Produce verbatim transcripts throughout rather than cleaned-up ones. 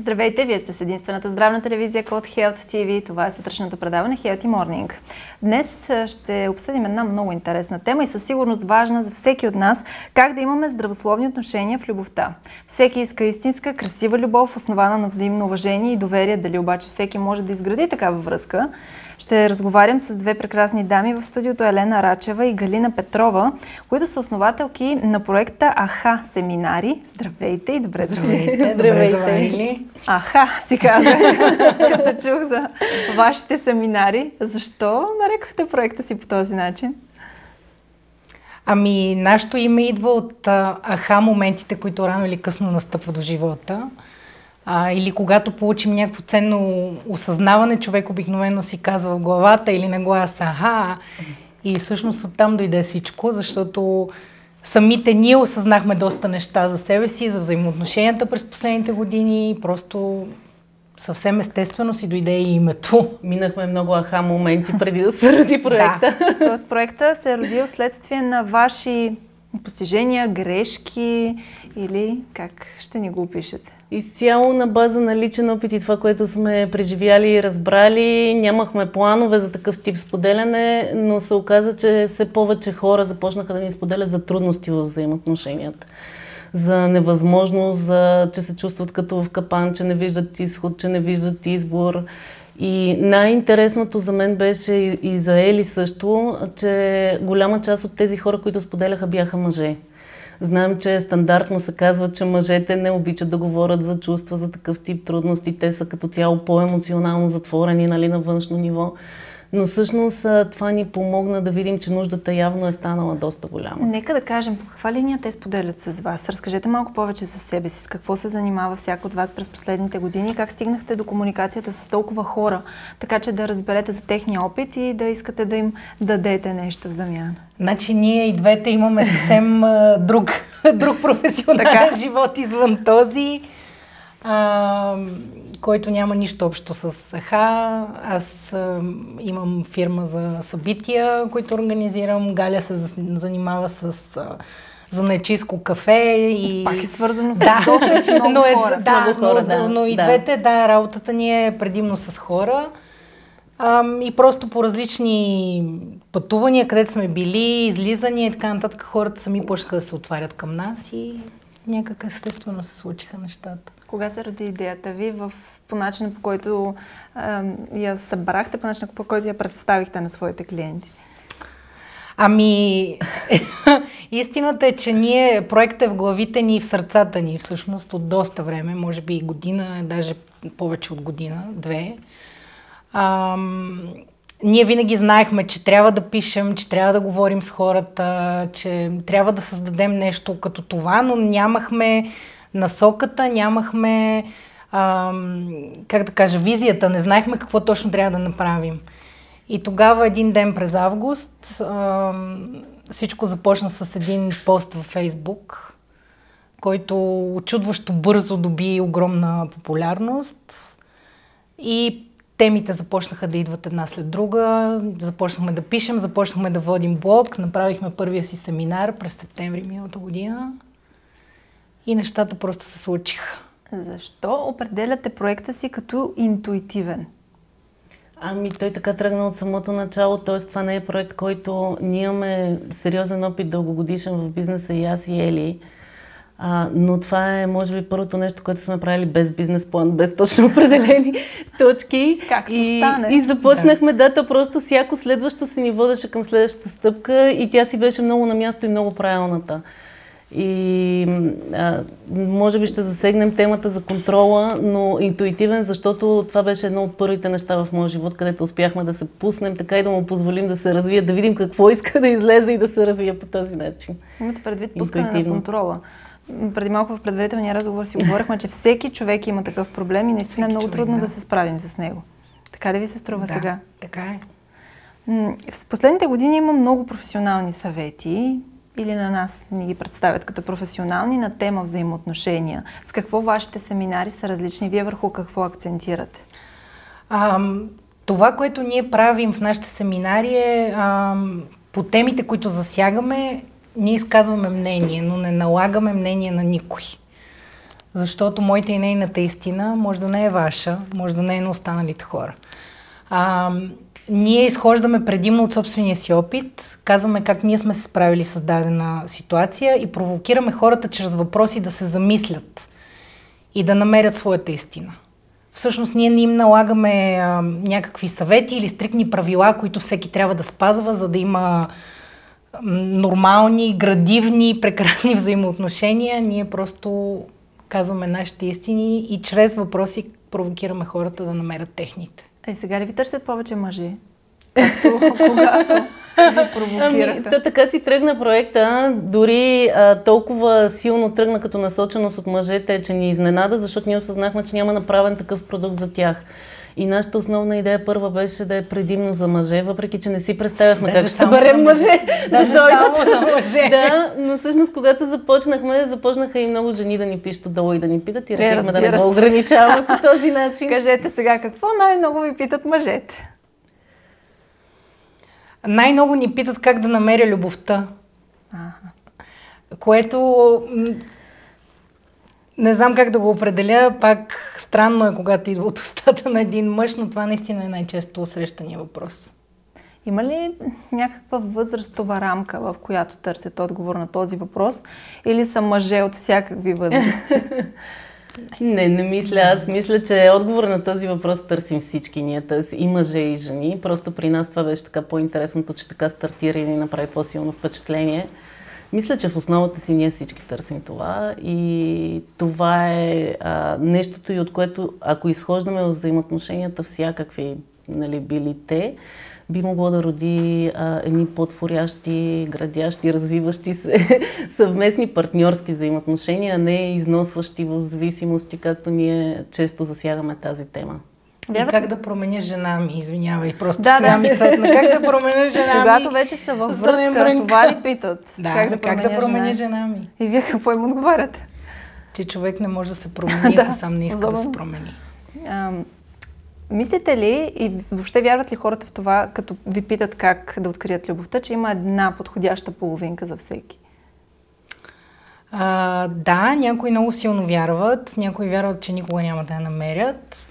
Здравейте, вие сте с единствената здравна телевизия Код Health ти ви. Това е сутрешното предаване Healthy Morning. Днес ще обсъдим една много интересна тема и със сигурност важна за всеки от нас, как да имаме здравословни отношения в любовта. Всеки иска истинска, красива любов, основана на взаимно уважение и доверие. Дали обаче всеки може да изгради такава връзка? Ще разговарям с две прекрасни дами в студиото: Елена Рачева и Галина Петрова, които са основателки на проекта АХА семинари. Здравейте и добре дошли! Здравейте, добре заварили! АХА си казах, като чух за вашите семинари. Защо нарекохте проекта си по този начин? Ами, нашето име идва от а, аха моментите, които рано или късно настъпват в живота. А, или когато получим някакво ценно осъзнаване, човек обикновено си казва в главата или на глас аха. И всъщност оттам дойде всичко, защото самите ние осъзнахме доста неща за себе си, за взаимоотношенията през последните години. Просто съвсем естествено си дойде и името. Минахме много аха моменти преди да се роди проекта. Да. Тоест проекта се е родил следствие на ваши постижения, грешки или как ще ни го опишете? Изцяло на база на личен опит и това, което сме преживяли и разбрали. Нямахме планове за такъв тип споделяне, но се оказа, че все повече хора започнаха да ни споделят за трудности в взаимоотношенията. За невъзможност, за, че се чувстват като в капан, че не виждат изход, че не виждат избор. И най-интересното за мен беше и за Ели също, че голяма част от тези хора, които споделяха, бяха мъже. Знаем, че стандартно се казва, че мъжете не обичат да говорят за чувства, за такъв тип трудности. Те са като цяло по-емоционално затворени, нали, на външно ниво. Но всъщност това ни помогна да видим, че нуждата явно е станала доста голяма. Нека да кажем, по каква линия те споделят с вас? Разкажете малко повече за себе си. С какво се занимава всяко от вас през последните години и как стигнахте до комуникацията с толкова хора, така че да разберете за техния опит и да искате да им дадете нещо в замяна? Значи ние и двете имаме съвсем друг, друг професионален живот извън този, а, който няма нищо общо с аха. Аз а, имам фирма за събития, които организирам. Галя се занимава с а, занаятчийско кафе. И... Пак е свързано с да, доста с много но е, хора. Да, много хора, но, да. но и да. двете, да, работата ни е предимно с хора. А, и просто по различни пътувания, където сме били, излизания и така нататък, хората сами почнаха да се отварят към нас и някак естествено се случиха нещата. Кога се роди идеята ви в, по начина, по който а, я събрахте, по начина, по който я представихте на своите клиенти? Ами, истината е, че ние, проектът е в главите ни и в сърцата ни, всъщност от доста време, може би и година, даже повече от година, две. Ам, ние винаги знаехме, че трябва да пишем, че трябва да говорим с хората, че трябва да създадем нещо като това, но нямахме насоката, нямахме, ам, как да кажа, визията, не знаехме какво точно трябва да направим. И тогава един ден през август ам, всичко започна с един пост във Фейсбук, който очудващо бързо доби огромна популярност и темите започнаха да идват една след друга, започнахме да пишем, започнахме да водим блог, направихме първия си семинар през септември миналата година и нещата просто се случиха. Защо определяте проекта си като интуитивен? Ами той така тръгна от самото начало, т.е. това не е проект, който ние имаме сериозен опит дългогодишен в бизнеса и аз и Ели. А, но това е, може би, първото нещо, което сме направили без бизнес план, без точно определени точки. Както и, стане. И започнахме да. дата, просто всяко следващо си ни водеше към следващата стъпка и тя си беше много на място и много правилната. И а, може би ще засегнем темата за контрола, но интуитивен, защото това беше едно от първите неща в моя живот, където успяхме да се пуснем така и да му позволим да се развие, да видим какво иска да излезе и да се развие по този начин. Имате предвид пускане на контрола. Преди малко в предварителния разговор си говорихме, че всеки човек има такъв проблем и наистина е много човек, трудно да. да да се справим с него. Така ли ви се струва да, сега? Така е. В последните години има много професионални съвети, или на нас ни ги представят като професионални, на тема взаимоотношения. С какво вашите семинари са различни? Вие върху какво акцентирате? А, това, което ние правим в нашите семинари е а, по темите, които засягаме, ние изказваме мнение, но не налагаме мнение на никой. Защото моята и нейната истина може да не е ваша, може да не е на останалите хора. А, ние изхождаме предимно от собствения си опит, казваме как ние сме се справили с дадена ситуация и провокираме хората чрез въпроси да се замислят и да намерят своята истина. Всъщност ние не им налагаме а, някакви съвети или стриктни правила, които всеки трябва да спазва, за да има нормални, градивни, прекрасни взаимоотношения. Ние просто казваме нашите истини и чрез въпроси провокираме хората да намерят техните. А и сега ли ви търсят повече мъже? Както когато ви провокираха? Ами, то така си тръгна проекта, дори а, толкова силно тръгна като насоченост от мъжете, че ни изненада, защото ние осъзнахме, че няма направен такъв продукт за тях. И нашата основна идея първа беше да е предимно за мъже, въпреки че не си представяхме Даже как ще съберем мъже. Даже да само за мъже. Да, но всъщност когато започнахме, започнаха и много жени да ни пишат отдолу и да ни питат и решихме да не го ограничаваме по този начин. Кажете сега, какво най-много ви питат мъжете? Най-много ни питат как да намеря любовта. Ага. Което не знам как да го определя, пак странно е, когато идва от устата на един мъж, но това наистина е най-често срещания въпрос. Има ли някаква възрастова рамка, в която търсят отговор на този въпрос, или са мъже от всякакви възрасти? Не, не мисля. Аз мисля, че отговор на този въпрос търсим всички ние. Търси и мъже, и жени. Просто при нас това беше така по-интересното, че така стартира и ни направи по-силно впечатление. Мисля, че в основата си ние всички търсим това и това е а, нещото, и от което, ако изхождаме в взаимоотношенията всякакви, нали, били те, би могло да роди а, едни по-творящи, градящи, развиващи се съвместни партньорски взаимоотношения, а не износващи в зависимости, както ние често засягаме тази тема. И как да променя жена ми, извинявай, просто да, сега да. ми светна. Как да променя жена ми? Когато вече са във връзка, това ли питат? Да, как да как променя, да променя жена? жена ми? И вие какво им отговаряте? Че човек не може да се промени, ако сам не иска особено. да се промени. А, мислите ли и въобще вярват ли хората в това, като ви питат как да открият любовта, че има една подходяща половинка за всеки? А, да, някои много силно вярват, някои вярват, че никога няма да я намерят.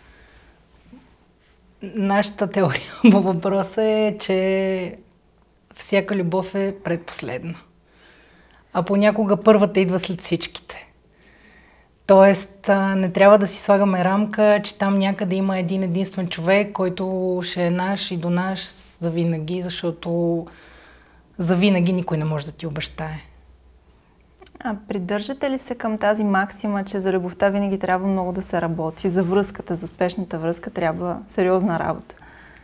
Нашата теория по въпроса е, че всяка любов е предпоследна. А понякога първата идва след всичките. Тоест, не трябва да си слагаме рамка, че там някъде има един единствен човек, който ще е наш и до наш завинаги, защото завинаги никой не може да ти обещае. А придържате ли се към тази максима, че за любовта винаги трябва много да се работи? За връзката, за успешната връзка трябва сериозна работа.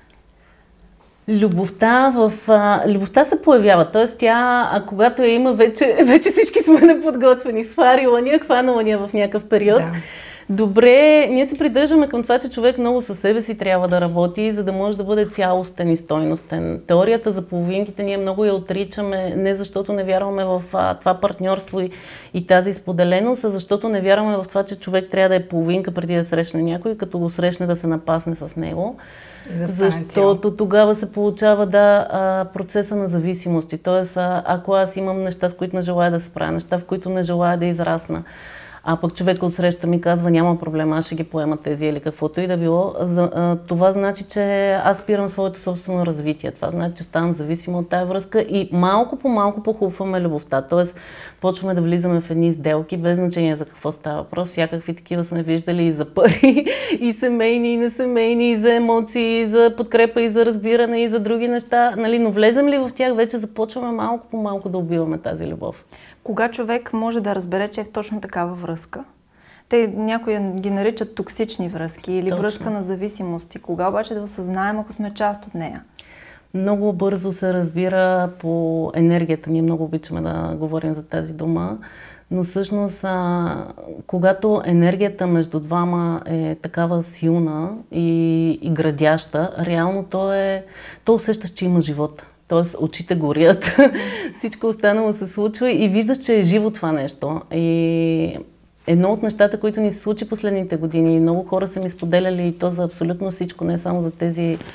Любовта, в, а, любовта се появява, т.е. тя, а когато я има, вече, вече всички сме неподготвени. Сварила ни, хванала ни в някакъв период. Да. Добре, ние се придържаме към това, че човек много със себе си трябва да работи, за да може да бъде цялостен и стойностен. Теорията за половинките ние много я отричаме, не защото не вярваме в а, това партньорство и, и тази споделеност, а защото не вярваме в това, че човек трябва да е половинка преди да срещне някой, като го срещне да се напасне с него. Да, защото тогава се получава да, процеса на зависимости. Тоест, ако аз имам неща, с които не желая да се справя, неща, в които не желая да израсна, а пък човек отсреща ми казва, няма проблем, аз ще ги поема тези или каквото и да било, това значи, че аз спирам своето собствено развитие. Това значи, че ставам зависима от тая връзка и малко по малко похлупваме любовта. Тоест, почваме да влизаме в едни сделки, без значение за какво става въпрос. Всякакви такива сме виждали и за пари, и семейни, и несемейни, и за емоции, и за подкрепа, и за разбиране, и за други неща. Нали? Но влезем ли в тях, вече започваме малко по малко да убиваме тази любов. Кога човек може да разбере, че е в точно такава връзка? Те някои ги наричат токсични връзки или точно. Връзка на зависимости. Кога обаче да осъзнаем, ако сме част от нея? Много бързо се разбира по енергията. Ние много обичаме да говорим за тази дума. Но всъщност, а, когато енергията между двама е такава силна и, и градяща, реално то е, то усещаш, че има живот. Тоест очите горят, всичко останало се случва и виждаш, че е живо това нещо. И едно от нещата, които ни се случи последните години, много хора са ми споделяли и то за абсолютно всичко, не само за тези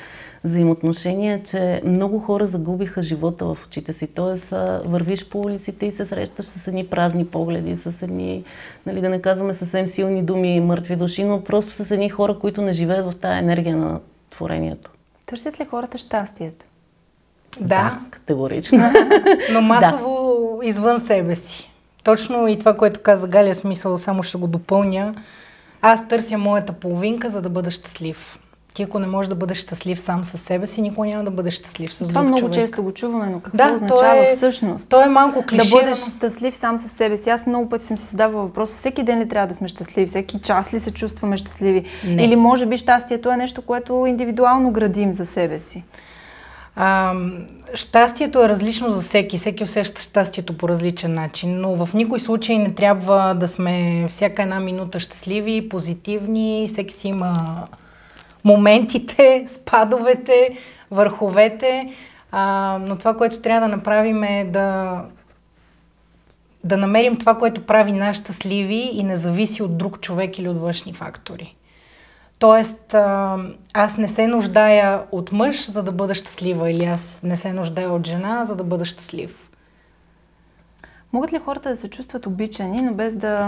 взаимоотношения, че много хора загубиха живота в очите си. Тоест, вървиш по улиците и се срещаш с едни празни погледи, с едни, нали, да не казваме съвсем силни думи и мъртви души, но просто с едни хора, които не живеят в тая енергия на творението. Търсят ли хората щастието? Да, да, категорично. Но масово да. Извън себе си. Точно и това, което каза Галя, смисъл, само ще го допълня. Аз търся моята половинка, за да бъда щастлив. Ти, ако не можеш да бъдеш щастлив сам със себе си, никога няма да бъдеш щастлив с друг човек. Това много често го чуваме, но какво да, означава е, всъщност? То е малко клиширано. Да бъдеш щастлив сам със себе си. Аз много пъти съм си задавала въпроса, всеки ден ли трябва да сме щастливи, всеки час ли се чувстваме щастливи? Не. Или може би щастието е нещо, което индивидуално градим за себе си? А, щастието е различно за всеки. Всеки усеща щастието по различен начин, но в никой случай не трябва да сме всяка една минута щастливи, позитивни. Всеки си има моментите, спадовете, върховете. А, но това, което трябва да направим е да, да намерим това, което прави нас щастливи и не зависи от друг човек или от външни фактори. Тоест, аз не се нуждая от мъж, за да бъда щастлива, или аз не се нуждая от жена, за да бъда щастлив. Могат ли хората да се чувстват обичани, но без да...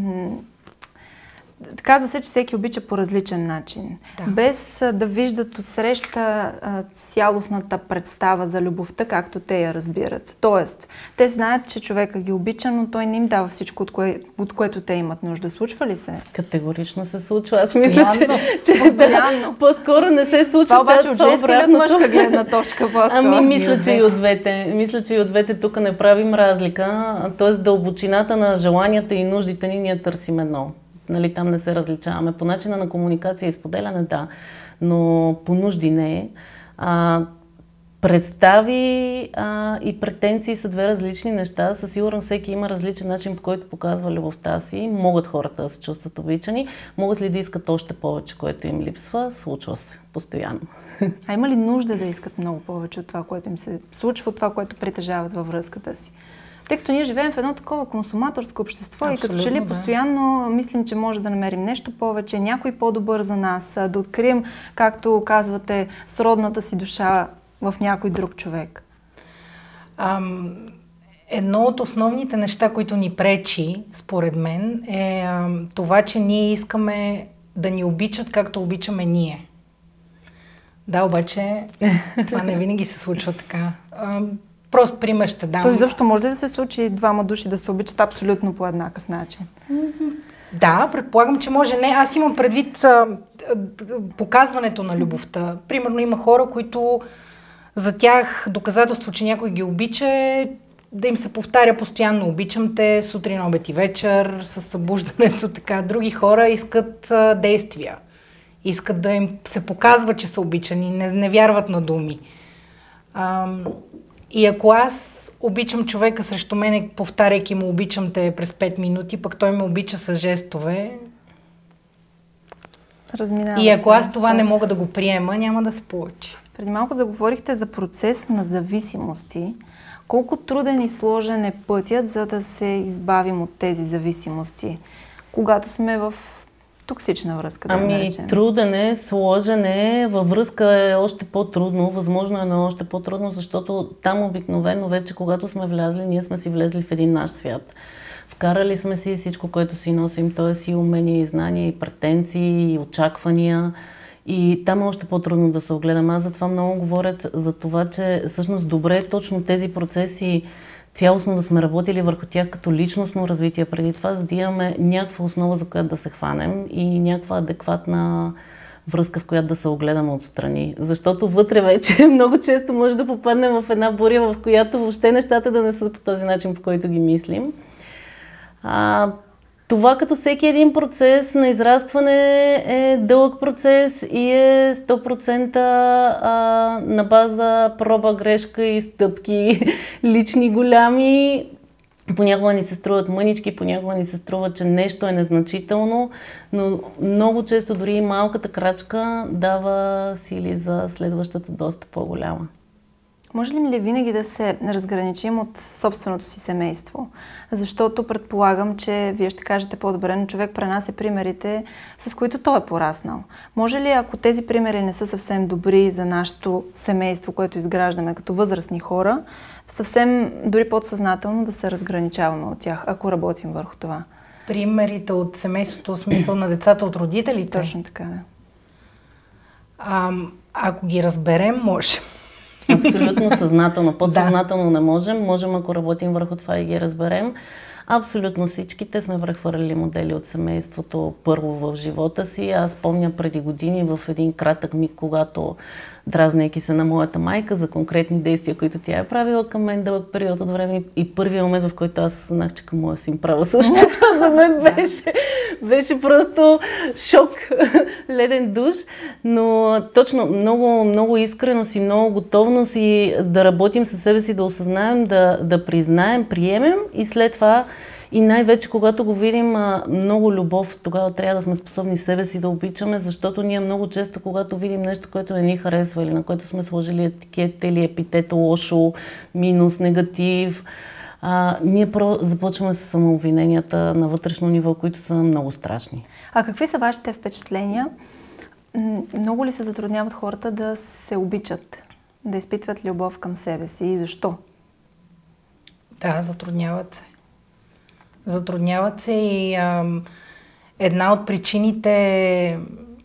Казва се, че всеки обича по различен начин. Да. Без да виждат отсреща цялостната представа за любовта, както те я разбират. Тоест, те знаят, че човека ги обича, но той не им дава всичко, от, кое, от което те имат нужда. Случва ли се? Категорично се случва. Аз мисля, че, че да, по-скоро не се случва. Това обаче от женска или от мъжка гледна точка по-скоро? Ами мисля, че и от двете. Мисля, че и от двете тук не правим разлика. Тоест, дълбочината на желанията и нуждите ни ние търсим едно. Нали, там не се различаваме. По начина на комуникация и споделяне, да, но по нужди не. А, представи а, и претенции са две различни неща. Със сигурност всеки има различен начин, по който показва любовта си. Могат хората да се чувстват обичани. Могат ли да искат още повече, което им липсва? Случва се постоянно. А има ли нужда да искат много повече от това, което им се случва, от това, което притежават във връзката си? Тъй като ние живеем в едно такова консуматорско общество. Абсолютно, и като че ли постоянно да. Мислим, че може да намерим нещо повече, някой по-добър за нас, да открием, както казвате, сродната си душа в някой друг човек. Ам, едно от основните неща, които ни пречи, според мен, е ам, това, че ние искаме да ни обичат, както обичаме ние. Да, обаче това не винаги се случва така. Ам, Прост пример ще дам. То изобщо може ли да се случи двама души да се обичат абсолютно по еднакъв начин? Да, предполагам, че може. Не, аз имам предвид а, показването на любовта. Примерно има хора, които за тях доказателство, че някой ги обича, е да им се повтаря постоянно обичам те, сутрин, обед и вечер, с събуждането, така. Други хора искат а, действия. Искат да им се показва, че са обичани, не, не вярват на думи. А, И ако аз обичам човека срещу мене, повтаряйки му обичам те през пет минути, пък той ме обича с жестове. Разминава и ако аз това не мога да го приема, няма да се получи. Преди малко заговорихте за процес на зависимости. Колко труден и сложен е пътят, за да се избавим от тези зависимости, когато сме в токсична връзка, да ами, наречем? Труден е, сложен е, във връзка е още по-трудно, възможно е, но още по-трудно, защото там обикновено вече, когато сме влязли, ние сме си влезли в един наш свят. Вкарали сме си всичко, което си носим, т.е. и умения, и знания, и претенции, и очаквания. И там е още по-трудно да се огледам. Аз затова много говоря за това, че всъщност добре е точно тези процеси цялостно да сме работили върху тях като личностно развитие преди това, за да имаме някаква основа, за която да се хванем и някаква адекватна връзка, в която да се огледаме отстрани. Защото вътре вече много често може да попаднем в една буря, в която въобще нещата да не са по този начин, по който ги мислим. А, това като всеки един процес на израстване е дълъг процес и е сто процента а, на база проба, грешка и стъпки, лични голями. Понякога ни се струват мънички, понякога ни се струва, че нещо е незначително, но много често дори и малката крачка дава сили за следващата доста по-голяма. Може ли ли винаги да се разграничим от собственото си семейство? Защото предполагам, че вие ще кажете по-добре, но човек пренася примерите, с които той е пораснал. Може ли, ако тези примери не са съвсем добри за нашето семейство, което изграждаме като възрастни хора, съвсем дори подсъзнателно да се разграничаваме от тях, ако работим върху това? Примерите от семейството, в смисъл на децата от родителите? Точно така, да. А, ако ги разберем, може. Абсолютно съзнателно. Подсъзнателно да. Не можем. Можем, ако работим върху това и ги разберем. Абсолютно всичките сме прехвърляли модели от семейството първо в живота си. Аз помня преди години в един кратък миг, когато дразнейки се на моята майка за конкретни действия, които тя е правила към мен дълъг период от време и първият момент, в който аз знах, че към моя син права същото, за мен беше, беше просто шок, леден душ, но точно много, много искреност и много готовност и да работим със себе си, да осъзнаем, да, да признаем, приемем и след това и най-вече, когато го видим много любов, тогава трябва да сме способни себе си да обичаме, защото ние много често, когато видим нещо, което не ни харесва или на което сме сложили етикет или епитета лошо, минус, негатив, а, ние про започваме с самообвиненията на вътрешно ниво, които са много страшни. А какви са вашите впечатления? Много ли се затрудняват хората да се обичат, да изпитват любов към себе си и защо? Да, затрудняват се. Затрудняват се и ам, една от причините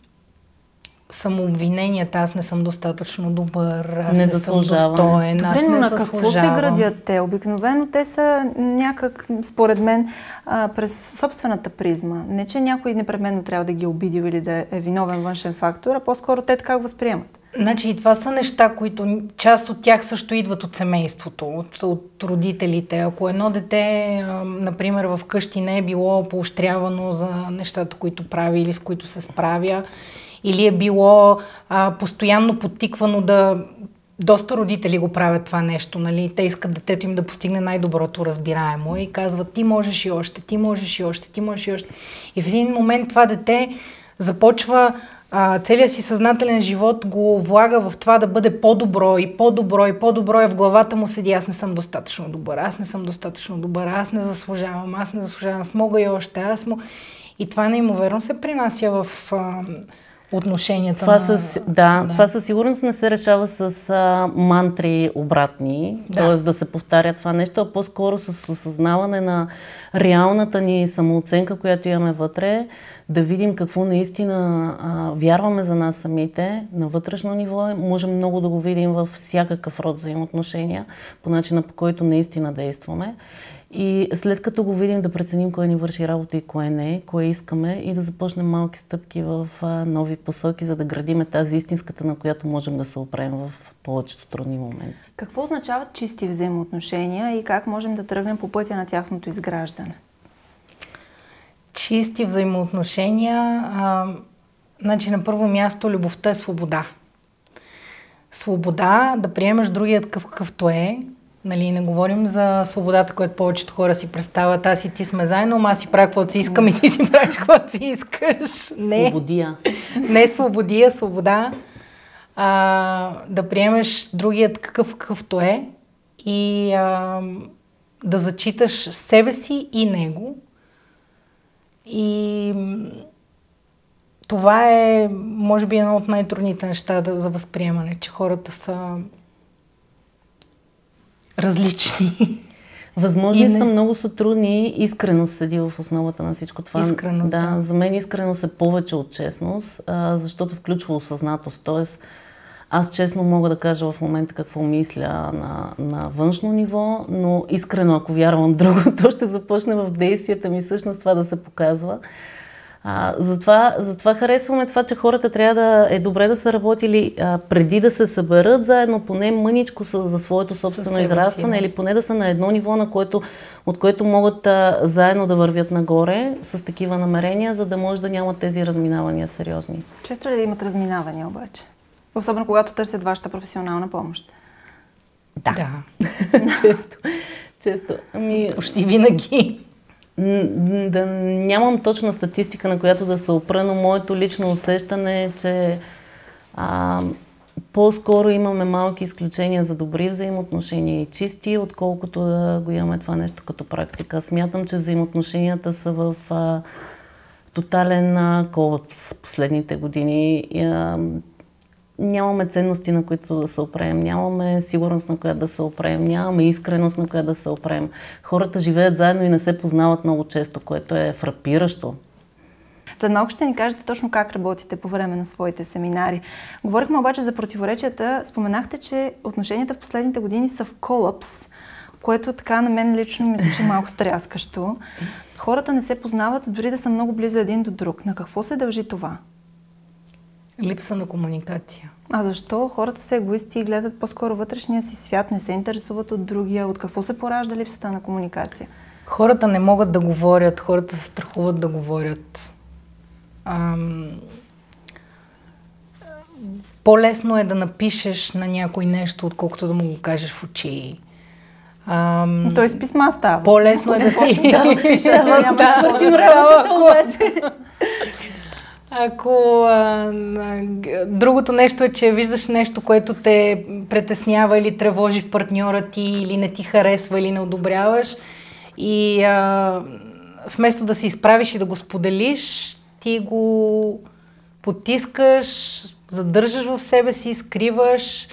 самообвиненията. Аз не съм достатъчно добър, аз не, не съм достоен, Добре, аз не но на заслужавам. какво се градят те? Обикновено те са някак, според мен, а, през собствената призма. Не, че някой непременно трябва да ги обидил или да е виновен външен фактор, а по-скоро те така го възприемат. Значи и това са неща, които част от тях също идват от семейството, от, от родителите. Ако едно дете, например, в къщи не е било поощрявано за нещата, които прави или с които се справя, или е било а, постоянно подтиквано да... Доста родители го правят това нещо, нали? Те искат детето им да постигне най-доброто разбираемо и казват: ти можеш и още, ти можеш и още, ти можеш и още. И в един момент това дете започва а, целият си съзнателен живот го влага в това да бъде по-добро и по-добро и по-добро, и в главата му седи: аз не съм достатъчно добър, аз не съм достатъчно добър, аз не заслужавам, аз не заслужавам, аз мога и още, аз му... И това неимоверно се принася в а, отношенията това на... Със, да, да, това със сигурност не се решава с а, мантри обратни, да. Т.е. да се повтаря това нещо, а по-скоро с осъзнаване на реалната ни самооценка, която имаме вътре, да видим какво наистина а, вярваме за нас самите на вътрешно ниво. Можем много да го видим във всякакъв род взаимоотношения, по начина, по който наистина действаме. И след като го видим, да преценим кое ни върши работа и кое не, кое искаме, и да започнем малки стъпки в а, нови посоки, за да градиме тази истинската, на която можем да се опрем в повечето трудни моменти. Какво означават чисти взаимоотношения и как можем да тръгнем по пътя на тяхното изграждане? Чисти взаимоотношения, а, значи на първо място любовта е свобода. Свобода да приемеш другият какъв, какъвто е. Нали, не говорим за свободата, която повечето хора си представят: аз и ти сме заедно, ама аз си правя каквото си искам и ти си правиш каквото си искаш. Не. Свободия. Не свободия, свобода. А, да приемеш другият какъв какъвто е и а, да зачиташ себе си и него. И това е, може би, едно от най-трудните неща да, за възприемане, че хората са различни. Възможни не... са, много са трудни. Искреност седи в основата на всичко това. Искреност, да. да. За мен искреност е повече от честност, а, защото включва осъзнатост. Тоест, аз честно мога да кажа в момента какво мисля на, на външно ниво, но искрено, ако вярвам друго, то ще започне в действията ми всъщност това да се показва. А, затова, затова харесваме това, че хората трябва да е добре да са работили а, преди да се съберат заедно, поне мъничко са за своето собствено израстване, или поне да са на едно ниво, на което, от което могат а, заедно да вървят нагоре с такива намерения, за да може да нямат тези разминавания сериозни. Често ли да имат разминавания обаче? Особено когато търсят вашата професионална помощ. Да. да. често. често. Ами... Почти винаги. Да, нямам точна статистика, на която да се опра, но моето лично усещане е, че а, по-скоро имаме малки изключения за добри взаимоотношения и чисти, отколкото да го имаме това нещо като практика. Смятам, че взаимоотношенията са в а, тотален а, колапс последните години. И, а, нямаме ценности, на които да се опрем, нямаме сигурност, на която да се опрем, нямаме искреност, на която да се опрем. Хората живеят заедно и не се познават много често, което е фрапиращо. След малко ще ни кажете точно как работите по време на своите семинари. Говорихме обаче за противоречията. Споменахте, че отношенията в последните години са в колапс, което така на мен лично ми звучи малко стряскащо. Хората не се познават, дори да са много близо един до друг. На какво се дължи това? Липса на комуникация. А защо? Хората са егоисти и гледат по-скоро вътрешния си свят, не се интересуват от другия. От какво се поражда липсата на комуникация? Хората не могат да говорят, хората се страхуват да говорят. Ам... По-лесно е да напишеш на някой нещо, отколкото да му го кажеш в очи. Ам... Той с писма става. По-лесно е да си... Да, запиша, няма да свършим работата обаче. Ако а, а, другото нещо е, че виждаш нещо, което те притеснява или тревожи в партньора ти, или не ти харесва, или не одобряваш, и а, вместо да се изправиш и да го споделиш, ти го потискаш, задържаш в себе си, скриваш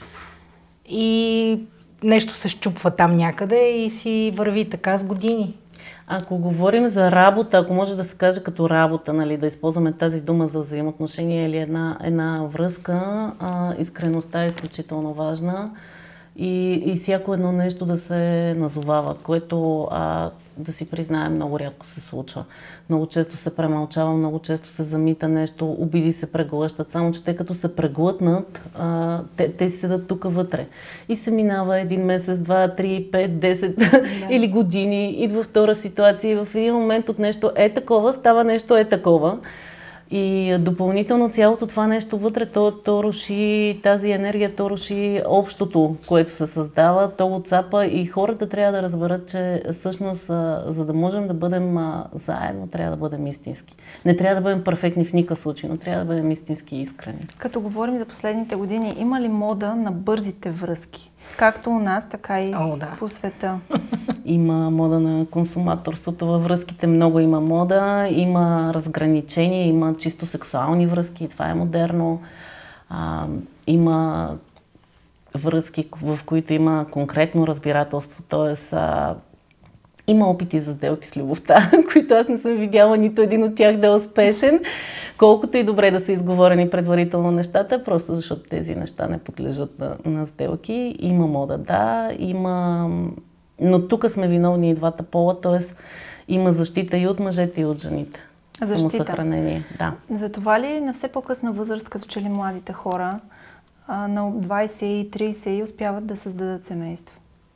и нещо се счупва там някъде и си върви така с години. Ако говорим за работа, ако може да се каже като работа, нали, да използваме тази дума за взаимоотношение или една, една връзка, а, искреността е изключително важна и, и всяко едно нещо да се назовава, което а, да си признаем много рядко се случва. Много често се премълчава, много често се замита нещо, обиди се преглъщат, само че те като се преглътнат, а, те, те си седат тук вътре. И се минава един месец, два, три, пет, десет да. или години, идва втора ситуация и в един момент от нещо е такова, става нещо е такова. И допълнително цялото това нещо вътре, то, то руши тази енергия, то руши общото, което се създава, то отцапа и хората трябва да разберат, че всъщност, за да можем да бъдем заедно, трябва да бъдем истински. Не трябва да бъдем перфектни в никакъв случай, но трябва да бъдем истински и искрени. Като говорим за последните години, има ли мода на бързите връзки? Както у нас, така и О, да. по света. Има мода на консуматорството във връзките, много има мода, има разграничения, има чисто сексуални връзки, това е модерно. А, има връзки, в които има конкретно разбирателство, т.е. има опити за сделки с любовта, които аз не съм видяла нито един от тях да е успешен, колкото и добре да са изговорени предварително нещата, просто защото тези неща не подлежат на, на сделки. Има мода, да, има... Но тук сме виновни и двата пола, т.е. има защита и от мъжете, и от жените. Защита. Самосъхранение, да. Затова ли на все по-късна възраст, като че ли младите хора, на двайсет и трийсет успяват да създадат семейство?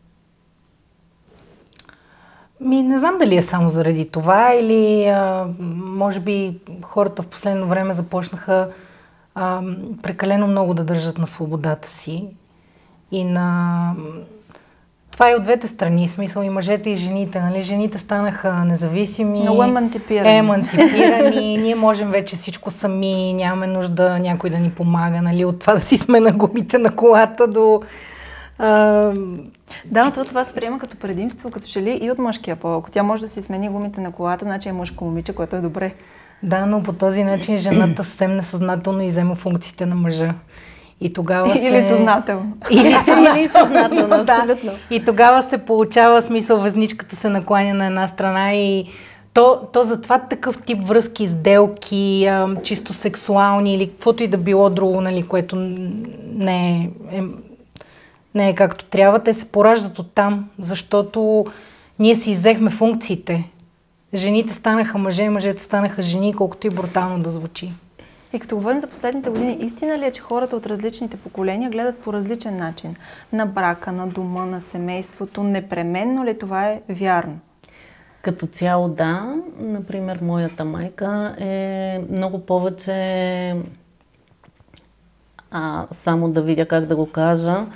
Ми, не знам дали е само заради това или а, може би хората в последно време започнаха а, прекалено много да държат на свободата си и на... Това е от двете страни, смисъл и мъжете и жените, нали? Жените станаха независими, много еманципирани. еманципирани, ние можем вече всичко сами, нямаме нужда някой да ни помага, нали? От това да си сме на гумите на колата до... А... Да, но това, това се приема като предимство, като че ли и от мъжкия пол. Ако тя може да си смени гумите на колата, значи е мъжко момиче, което е добре. Да, но по този начин жената съвсем несъзнателно иззема функциите на мъжа. И тогава се... Или съзнателно. Или съзнателно, Или съзнателно, абсолютно. Да. И тогава се получава смисъл, везничката се накланя на една страна и то, то затова такъв тип връзки, сделки, чисто сексуални или каквото и да било друго, нали, което не е, е, не е както трябва, те се пораждат оттам, защото ние си иззехме функциите. Жените станаха мъже, мъжете станаха жени, колкото и брутално да звучи. И като говорим за последните години, истина ли е, че хората от различните поколения гледат по различен начин на брака, на дома, на семейството? Непременно ли това е вярно? Като цяло да. Например, моята майка е много повече, а, само да видя как да го кажа,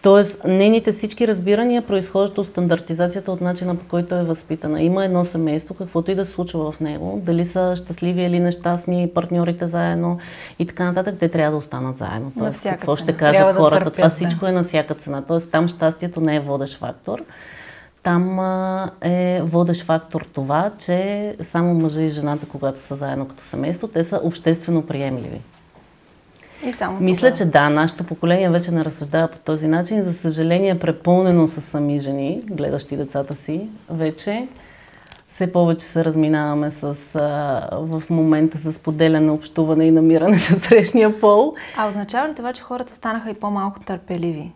Тоест, нейните всички разбирания произхождат от стандартизацията, от начина, по който е възпитана. Има едно семейство, каквото и да се случва в него, дали са щастливи или нещастни партньорите заедно и така нататък, те трябва да останат заедно. Тоест, какво ще кажат трябва хората? Да търпят, това да. всичко е на всяка цена. Тоест, там щастието не е водещ фактор. Там а, е водещ фактор това, че само мъжа и жената, когато са заедно като семейство, те са обществено приемливи. И само Мисля, това. че да, нашето поколение вече не разсъждава по този начин. За съжаление е препълнено с сами жени, гледащи децата си. Вече все повече се разминаваме с, а, в момента с поделяне, общуване и намиране с срещния пол. А означава ли това, че хората станаха и по-малко търпеливи?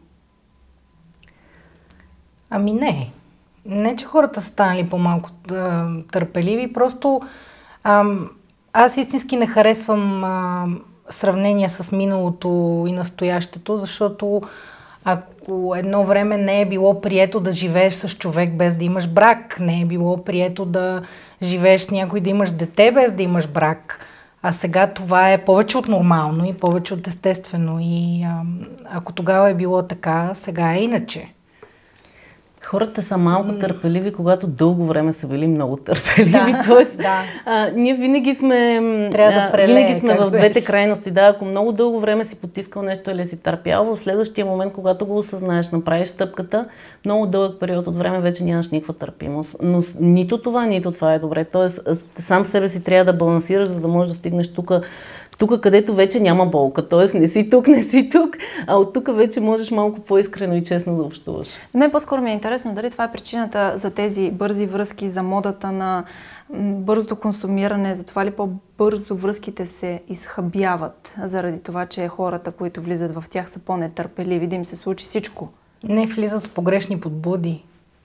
Ами не. Не, че хората са станали по-малко а, търпеливи, просто а, аз истински не харесвам а, сравнения с миналото и настоящето, защото ако едно време не е било прието да живееш с човек без да имаш брак, не е било прието да живееш с някой, да имаш дете без да имаш брак, а сега това е повече от нормално и повече от естествено. И а, ако тогава е било така, сега е иначе. Хората са малко търпеливи, когато дълго време са били много търпеливи. Да, Тоест, да. А, ние винаги сме, Трябва да прелее, винаги сме в двете беше. крайности. Да, ако много дълго време си потискал нещо или си търпял, в следващия момент, когато го осъзнаеш, направиш стъпката, много дълъг период от време вече нямаш никаква търпимост. Но нито това, нито това е добре. Тоест, сам себе си трябва да балансираш, за да можеш да стигнеш тук, тук, където вече няма болка. Тоест, не си тук, не си тук, а от тук вече можеш малко по-искрено и честно да общуваш. На мен по-скоро ми е интересно дали това е причината за тези бързи връзки, за модата на бързо консумиране, за това ли по-бързо връзките се изхабяват, заради това, че хората, които влизат в тях, са по-нетърпеливи, да им се случи всичко. Не, влизат с погрешни подбуди.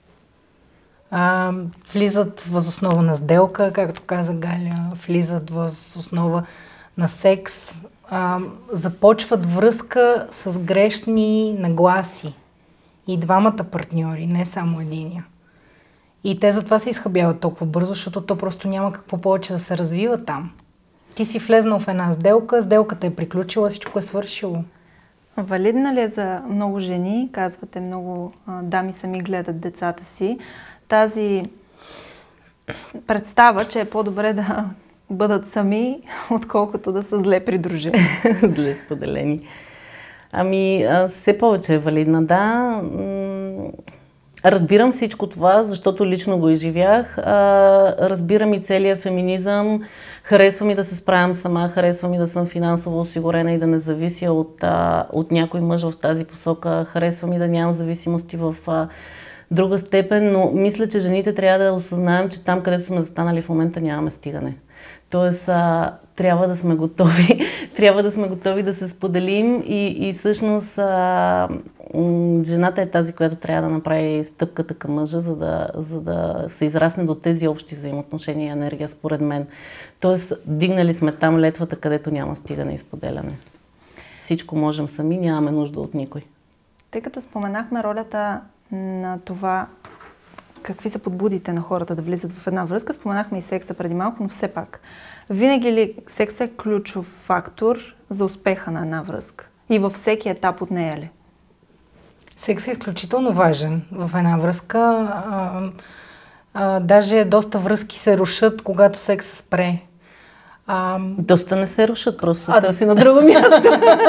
А, влизат въз основа на сделка, както каза Галя, влизат въз основа на секс, а, започват връзка с грешни нагласи. И двамата партньори, не само единия. И те затова се изхабяват толкова бързо, защото то просто няма какво повече да се развива там. Ти си влезнал в една сделка, сделката е приключила, всичко е свършило. Валидна ли е за много жени, казвате, много а, дами сами гледат децата си, тази представа, че е по-добре да бъдат сами, отколкото да са зле придружени? Зле споделени. Ами, все повече е валидна, да. Разбирам всичко това, защото лично го изживях. Разбирам и целият феминизъм. Харесвам и да се справям сама, харесвам и да съм финансово осигурена и да не завися от, от някой мъж в тази посока. Харесвам и да нямам зависимости в друга степен, но мисля, че жените трябва да осъзнаем, че там, където сме застанали в момента, нямаме стигане. Тоест, а, трябва да сме готови, трябва да сме готови да се споделим и, и всъщност а, м- жената е тази, която трябва да направи стъпката към мъжа, за да, за да се израсне до тези общи взаимоотношения и енергия, според мен. Тоест, дигнали сме там летвата, където няма стигане и споделяне. Всичко можем сами, нямаме нужда от никой. Тъй като споменахме ролята на това, какви са подбудите на хората да влизат в една връзка, споменахме и секса преди малко, но все пак. Винаги ли секса е ключов фактор за успеха на една връзка? И във всеки етап от нея ли? Секс е изключително важен в една връзка. А, а, даже доста връзки се рушат, когато секс спре. А, доста не се рушат, просто се търси на друго място.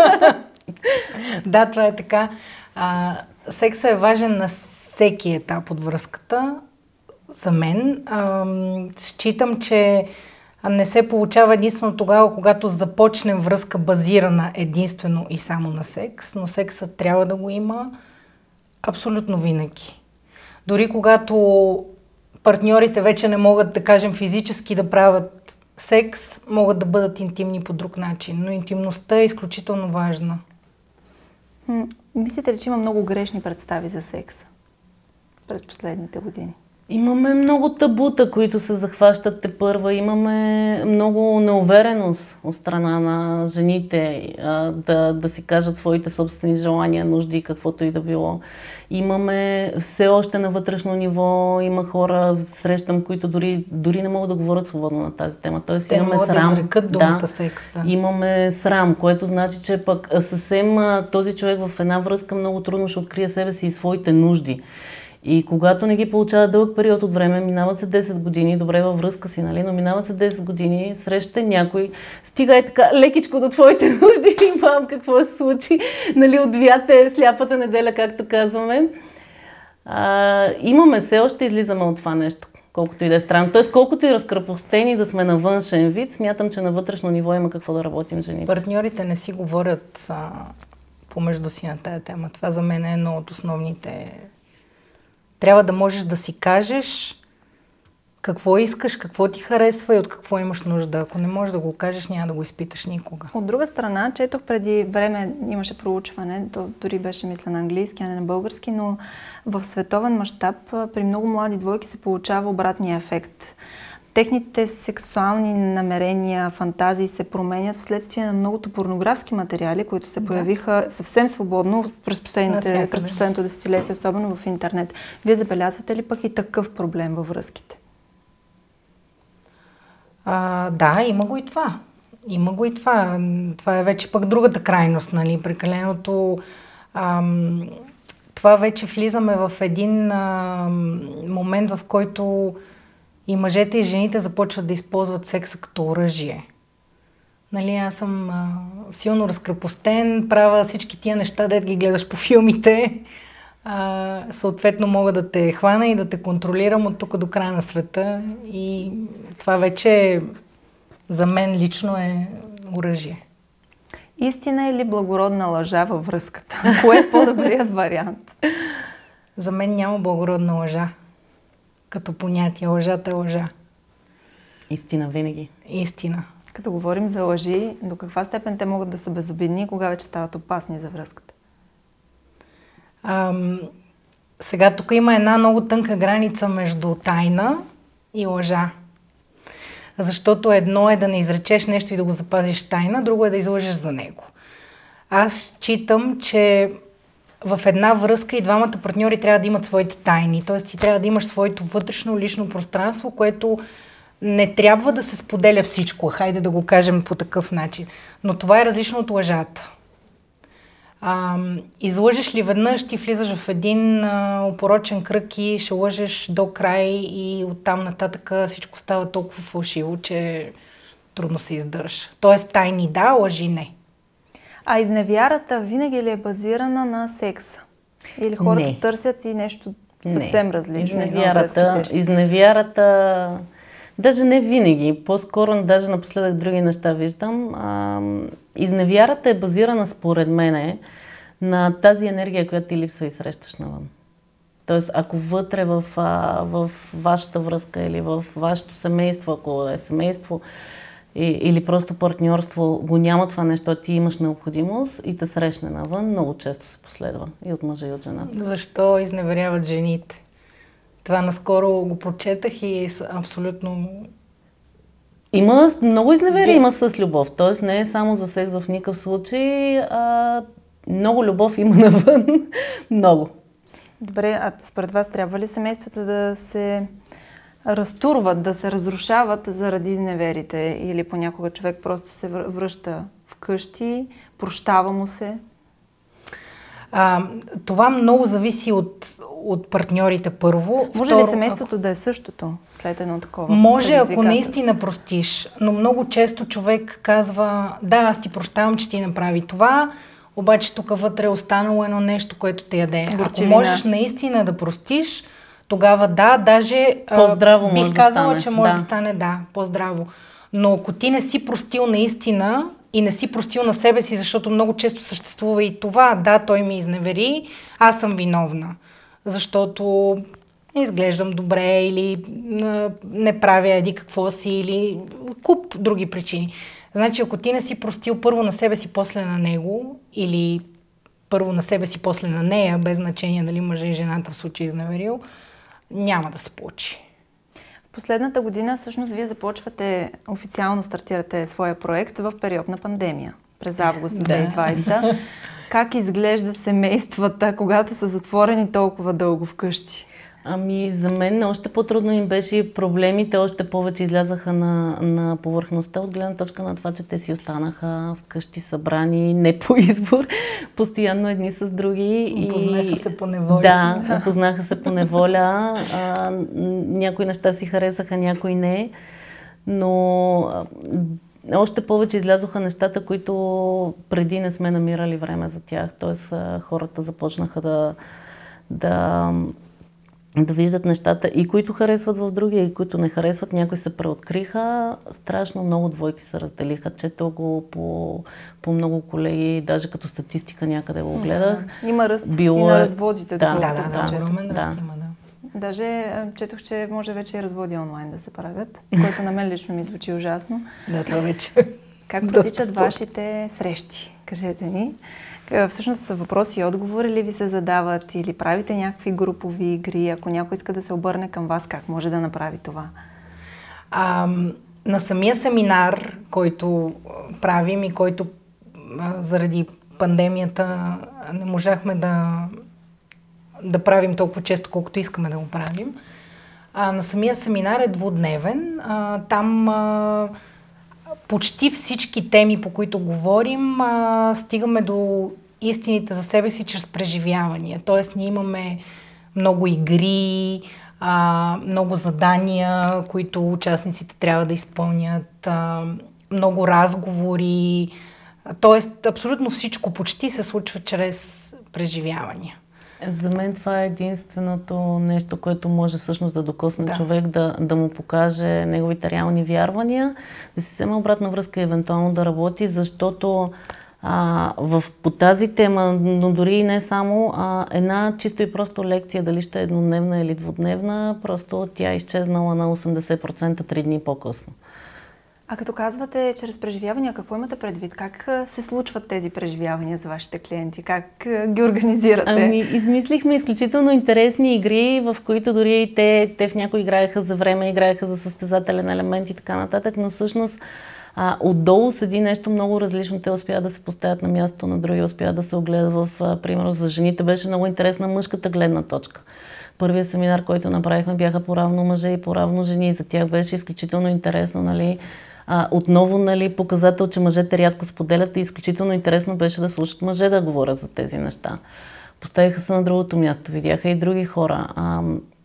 Да, това е така. А, секса е важен на всеки етап от връзката. За мен а, считам, че не се получава единствено тогава, когато започнем връзка базирана единствено и само на секс, но сексът трябва да го има абсолютно винаги. Дори когато партньорите вече не могат, да кажем, физически да правят секс, могат да бъдат интимни по друг начин, но интимността е изключително важна. М- мислите ли, че има много грешни представи за секса през последните години? Имаме много табута, които се захващат тепърва. Имаме много неувереност от страна на жените а, да, да си кажат своите собствени желания, нужди, каквото и да било. Имаме все още на вътрешно ниво, има хора, срещам, които дори, дори не могат да говорят свободно на тази тема. Тоест, Те имаме могат срам. да изрекат думата да, секс. Да. Имаме срам, което значи, че пък съвсем този човек в една връзка много трудно ще открие себе си и своите нужди. И когато не ги получава дълъг период от време, минават се десет години, добре във връзка си, нали, но минават се десет години, срещате някой, стига е така лекичко до твоите нужди и мам, какво се случи, нали, отвияте сляпата неделя, както казваме. А, имаме се, още излизаме от това нещо, колкото и да е странно. Тоест, колкото и разкрепостени да сме на външен вид, смятам, че на вътрешно ниво има какво да работим жените. Партньорите не си говорят а, помежду си на тая тема. Това за мен е едно от основните. Трябва да можеш да си кажеш какво искаш, какво ти харесва и от какво имаш нужда. Ако не можеш да го кажеш, няма да го изпиташ никога. От друга страна, четох преди време, имаше проучване, то дори беше мисля на английски, а не на български, но в световен мащаб при много млади двойки се получава обратния ефект. Техните сексуални намерения, фантазии се променят вследствие на многото порнографски материали, които се появиха да. съвсем свободно през, през последното десетилетие, особено в интернет. Вие забелязвате ли пък и такъв проблем във връзките? А, да, има го и това. Има го и това. Това е вече пък другата крайност, нали? Прекаленото... Ам, това вече влизаме в един ам, момент, в който и мъжете и жените започват да използват секса като оръжие. Нали, аз съм а, силно разкрепостен, правя всички тия неща, дет ги гледаш по филмите. А, съответно мога да те хвана и да те контролирам от тук до края на света. И това вече за мен лично е оръжие. Истина или благородна лъжа във връзката? Кое е по-добрият вариант? За мен няма благородна лъжа. Като понятие, лъжата е лъжа. Истина винаги. Истина. Като говорим за лъжи, до каква степен те могат да са безобидни и кога вече стават опасни за връзката? Ам, сега тук има една много тънка граница между тайна и лъжа. Защото едно е да не изречеш нещо и да го запазиш тайна, друго е да излъжеш за него. Аз считам, че в една връзка и двамата партньори трябва да имат своите тайни. Т.е. ти трябва да имаш своето вътрешно лично пространство, което не трябва да се споделя всичко. Хайде да го кажем по такъв начин. Но това е различно от лъжата. А, излъжеш ли веднъж, ти влизаш в един а, опорочен кръг и ще лъжеш до край и оттам нататък всичко става толкова фалшиво, че трудно се издържа. Тоест тайни да, лъжи не. А изневярата винаги ли е базирана на секса? Или хората не. търсят и нещо съвсем не. различно? Изневярата, изневярата, даже не винаги, по-скоро даже напоследък други неща виждам. А, изневярата е базирана според мене на тази енергия, която ти липсва и срещаш навън. Тоест, ако вътре в, а, в вашата връзка или в вашето семейство, ако е семейство, И, или просто партньорство, го няма това нещо, ти имаш необходимост и те срещне навън, много често се последва и от мъжа и от жената. Защо изневеряват жените? Това наскоро го прочетах и абсолютно... Има много изневерие, има с любов. Тоест не е само за секс в никакъв случай, а много любов има навън. Много. Добре, а според вас трябва ли семействата да се разтурват, да се разрушават заради изневерите или понякога човек просто се връща вкъщи, прощава му се? А, това много зависи от, от партньорите първо. Може Второ, ли семейството ако... да е същото след едно такова? Може, ако наистина простиш, но много често човек казва, да, аз ти прощавам, че ти направи това, обаче тук вътре е останало едно нещо, което те яде. Горчевина. Ако можеш наистина да простиш, тогава да, даже по-здраво бих може казала, да че може да. да стане да, по-здраво. Но ако ти не си простил наистина и не си простил на себе си, защото много често съществува и това, да, той ми изневери, аз съм виновна. Защото не изглеждам добре или не правя еди какво си или куп други причини. Значи, ако ти не си простил първо на себе си, после на него или първо на себе си, после на нея, без значение дали мъжа и жената в случай изневерил, няма да се получи. В последната година всъщност вие започвате, официално стартирате своя проект в период на пандемия, през август две хиляди и двадесета. Как изглеждат семействата, когато са затворени толкова дълго вкъщи? Ами за мен още по-трудно им беше и проблемите, още повече излязаха на, на повърхността от гледна точка на това, че те си останаха вкъщи събрани, не по избор, постоянно едни с други. Опознаха и... се по неволя. Да, опознаха се по неволя. А, някои неща си харесаха, някои не. Но още повече излязоха нещата, които преди не сме намирали време за тях. Тоест хората започнаха да... да да виждат нещата и които харесват в другия, и които не харесват. Някои се преоткриха. Страшно много двойки се разделиха. Чето го по, по много колеги, даже като статистика някъде го гледах. Да. Има ръст Било и на разводите. Да, да, да, да, огромен да, ръст има, да. Даже четох, че може вече и разводи онлайн да се правят, което на мен лично ми звучи ужасно. Да, това вече. Как протичат вашите срещи? Кажете ни. Всъщност въпроси и отговори ли ви се задават или правите някакви групови игри? Ако някой иска да се обърне към вас, как може да направи това? А, на самия семинар, който правим и който а, заради пандемията не можахме да, да правим толкова често, колкото искаме да го правим, а, на самия семинар е двудневен. А, там а, почти всички теми, по които говорим, а, стигаме до истините за себе си чрез преживявания. Тоест, ние имаме много игри, а, много задания, които участниците трябва да изпълнят, а, много разговори. Тоест, абсолютно всичко почти се случва чрез преживявания. За мен това е единственото нещо, което може всъщност да докосне да. човек, да, да му покаже неговите реални вярвания, да си взема обратна връзка и евентуално да работи, защото а, в, по тази тема, но дори и не само, а, една чисто и просто лекция, дали ще е еднодневна или двудневна, просто тя е изчезнала на осемдесет процента три дни по-късно. А като казвате чрез преживявания, какво имате предвид? Как се случват тези преживявания за вашите клиенти? Как ги организирате? Ами, измислихме изключително интересни игри, в които дори и те, те в някои играеха за време, играеха за състезателен елемент и така нататък, но всъщност а, отдолу седи нещо много различно. Те успяват да се поставят на мястото на други, успяват да се огледат в, а, примерно за жените беше много интересна мъжката гледна точка. Първият семинар, който направихме, бяха по-равно мъже и по-равно жени. За тях беше изключително интересно, нали. А, отново, нали, показател, че мъжете рядко споделят и изключително интересно беше да слушат мъже да говорят за тези неща. Поставиха се на другото място, видяха и други хора. А,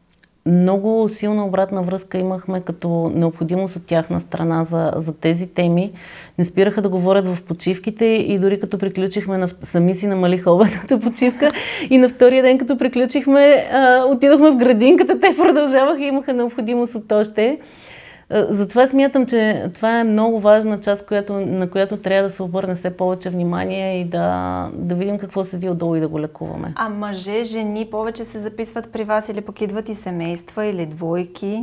много силна обратна връзка имахме като необходимост от тяхна страна за, за тези теми. Не спираха да говорят в почивките и дори като приключихме, на, сами си намалиха обедната почивка и на втория ден, като приключихме, а, отидохме в градинката, те продължаваха и имаха необходимост от още. Затова смятам, че това е много важна част, която, на която трябва да се обърне все повече внимание и да, да видим какво седи отдолу и да го лекуваме. А мъже, жени повече се записват при вас или пък идват и семейства или двойки?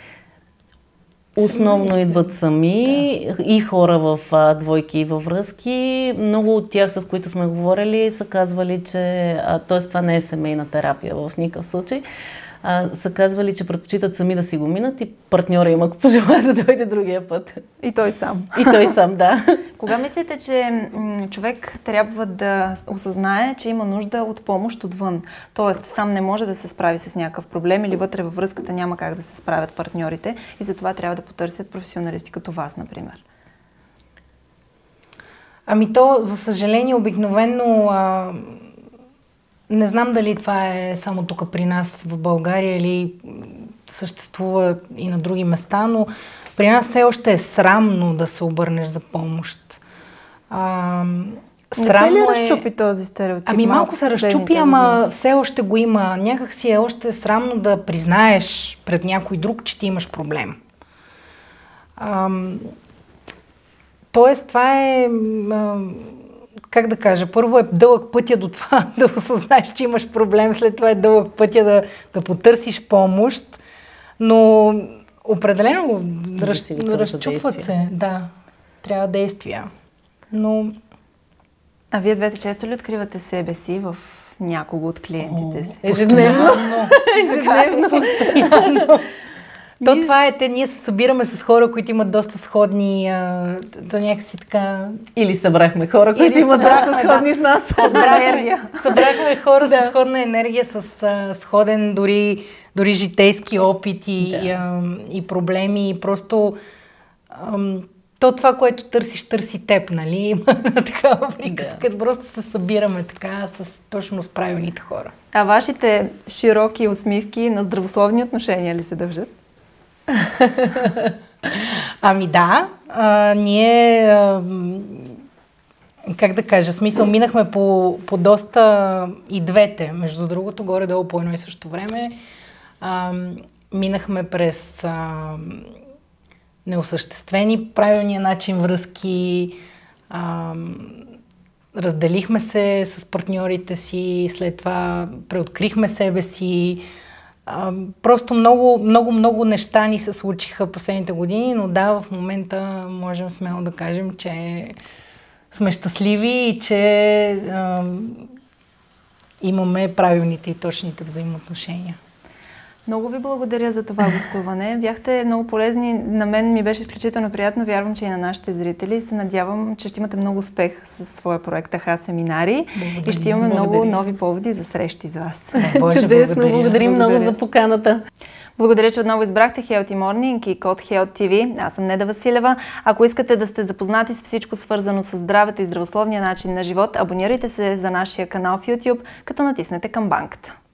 Основно семейства идват сами, да. И хора в а, двойки и във връзки. Много от тях, с които сме говорили, са казвали, че т.е. това не е семейна терапия в никакъв случай. А, са казвали, че предпочитат сами да си го минат и партньора им, ако пожелая да дойде другия път. И той сам. И той сам, да. Кога мислите, че м- човек трябва да осъзнае, че има нужда от помощ отвън? Тоест, сам не може да се справи с някакъв проблем или вътре във връзката няма как да се справят партньорите и затова трябва да потърсят професионалисти като вас, например? Ами то, за съжаление, обикновено... А... Не знам дали това е само тук при нас в България или съществува и на други места, но при нас все още е срамно да се обърнеш за помощ. А, срамно не се ли разчупи е... този стереотип? Ами малко, малко се разчупи, ама все още го има. Някак си е още срамно да признаеш пред някой друг, че ти имаш проблем. А, тоест това е... А, как да кажа, първо е дълъг пътя до това да осъзнаеш, че имаш проблем, след това е дълъг пътя да, да потърсиш помощ, но определено раз, разчупват се. Да, трябва действия. Но... А вие двете често ли откривате себе си в някого от клиентите си? Ежедневно. Ежедневно. Постоянно. То това е, те ние се събираме с хора, които имат доста сходни, а, то някакси така... Или събрахме хора, които Или имат събрах, доста сходни да. с нас. Събрахме, събрахме хора Да. с сходна енергия, с а, сходен дори, дори житейски опит и, Да. и, а, и проблеми. И просто ам, то това, което търсиш, търси теб, нали? Има такава приказка, да. Просто се събираме така с точно с правилните хора. А вашите широки усмивки на здравословни отношения ли се дължат? Ами да, а, ние, а, как да кажа, смисъл, минахме по, по доста и двете, между другото, горе-долу по едно и също време. А, минахме през а, неосъществени правилния начин връзки, а, разделихме се с партньорите си, след това преоткрихме себе си. А, просто много, много, много неща ни се случиха последните години, но да, в момента можем смело да кажем, че сме щастливи и че а, имаме правилните и точните взаимоотношения. Много ви благодаря за това гостуване. Бяхте много полезни. На мен ми беше изключително приятно. Вярвам, че и на нашите зрители. Се надявам, че ще имате много успех със своя проект Аха Семинари. Благодаря. И ще имаме Благодаря. много нови поводи за срещи с вас. Боже, Чудесно, благодаря. благодарим много Благодаря. за поканата. Благодаря, че отново избрахте Healthy Morning и код Health ти ви. Аз съм Неда Василева. Ако искате да сте запознати с всичко свързано с здравето и здравословния начин на живот, абонирайте се за нашия канал в YouTube, като натиснете камбанката.